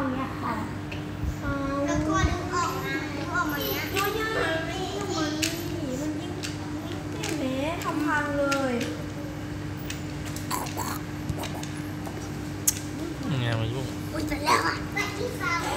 เนี้ยค่ะแล้วก็ดึงออกมาเนี้ยก็ยากมันยิ่งเละทำพังเลยงานมายุ่งอุ้ยเสร็จแล้วอ่ะไปที่สาม